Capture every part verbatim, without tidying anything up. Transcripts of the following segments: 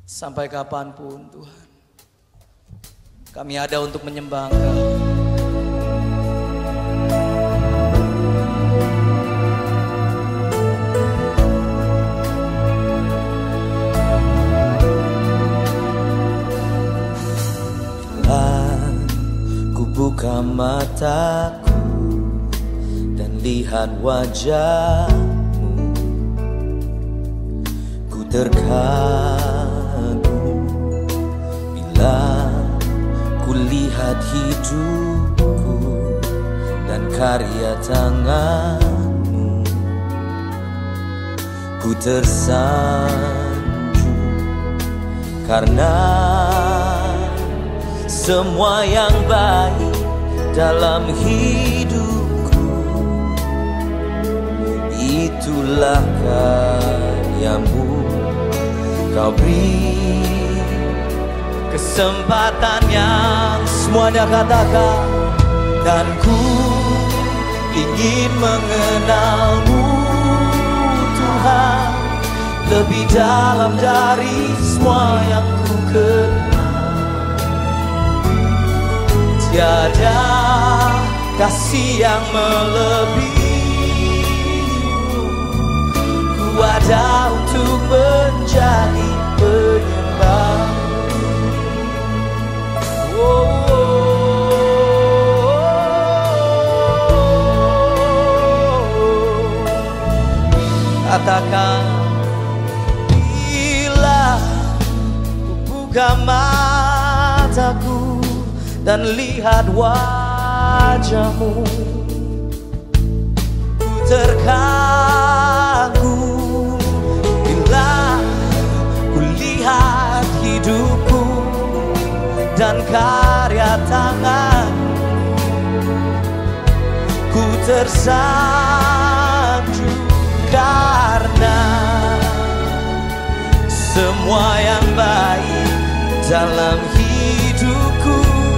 Sampai kapanpun Tuhan, kami ada untuk menyembah Engkau. Ku buka mataku dan lihat wajahmu, ku terkagum bila ku lihat hidupku dan karya tanganmu. Ku tersanjung karena semua yang baik dalam hidupku, itulah karyamu. Kau beri kesempatan yang semuanya katakan, dan ku ingin mengenalmu Tuhan lebih dalam dari semua yang ku kenal. Tiada kasih yang melebihimu, ku ada untuk menjadi penyembah. Oh, oh, oh, oh. Katakan, bila ku buka mataku dan lihat wajahmu, ku terkagum bila ku lihat hidupku dan karya tangan. Ku tersanjung karena semua yang baik dalam hidupku,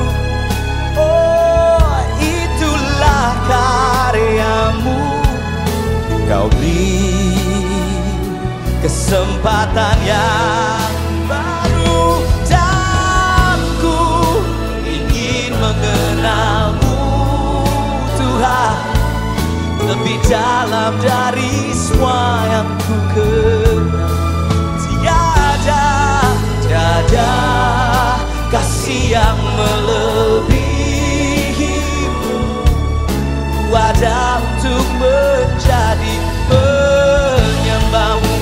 karyamu. Kau beri kesempatan yang baru, dan ku ingin mengenalmu Tuhan lebih dalam dari semua yang ku kenal. Tiada, tiada kasih yang melebihimu, ada untuk menjadi penyembahmu.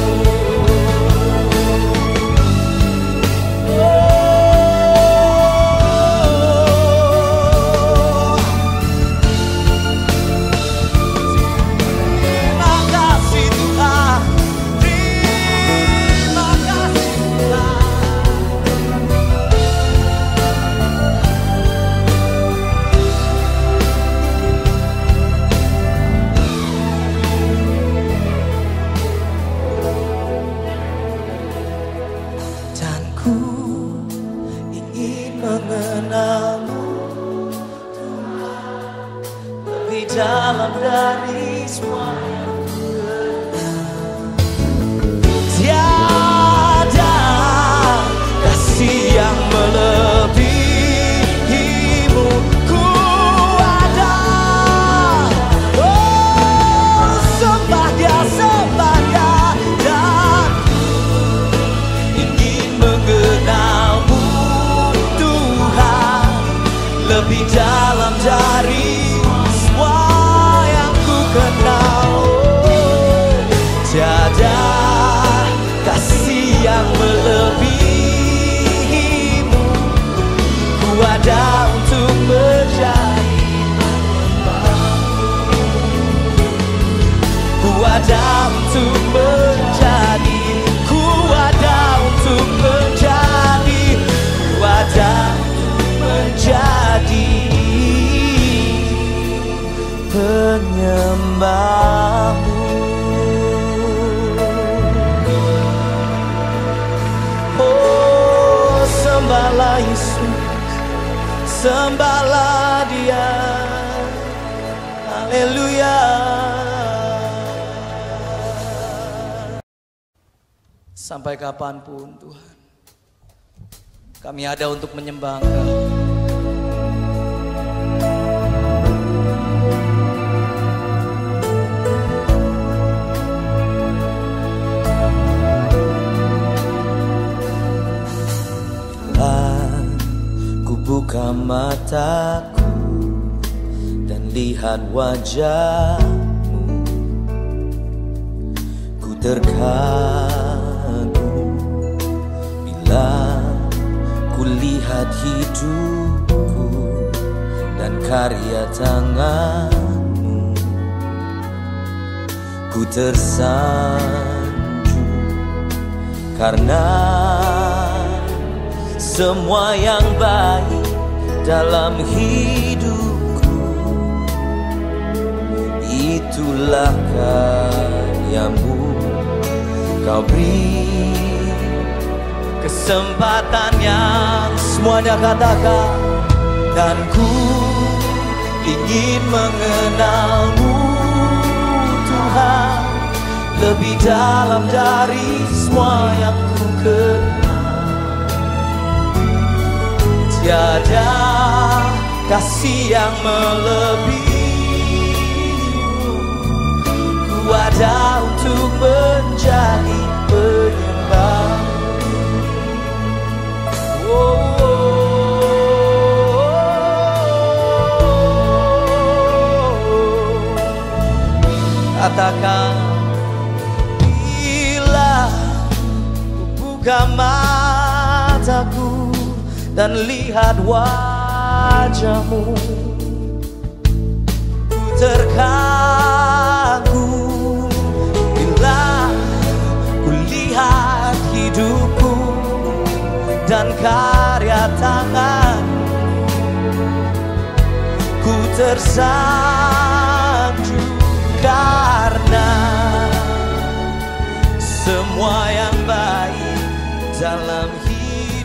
Oh, terima kasih Tuhan, terima kasih Tuhan. Mengenalmu Tuhan lebih dalam dari semua yang ku kenal. Tiada kasih yang melebihimu, ku ada. Oh, sembah Dia, sembah Dia, dan ingin mengenalmu lebih dalam dari semua yang ku kenal. Tiada kasih yang melebihimu, ku ada untuk menjadi penyembahmu. Ku ada untuk menjadi, ku ada untuk menjadi, ku ada menjadi penyembahmu. Oh, sembahlah Yesus, sembahlah Dia. Haleluya. Sampai kapanpun Tuhan, Kami ada untuk menyembah Engkau. Ku buka mataku dan lihat wajahmu, ku terkagum bila ku lihat hidupku dan karya tanganmu. Ku tersanjung karena semua yang baik dalam hidupku, itulah karyamu. Kau beri kesempatan yang semuanya katakan, dan ku ingin mengenalmu Tuhan lebih dalam dari semua yang ku kenal. Tiada kasih yang melebihimu, ku ada untuk menjadi penyembah. Oh, oh, oh, oh. Katakan, bila ku buka mataku dan lihat wajahmu, ku terkagum bila ku lihat hidupku dan karya tangan. Ku tersanjung karena semua yang baik dalam hidup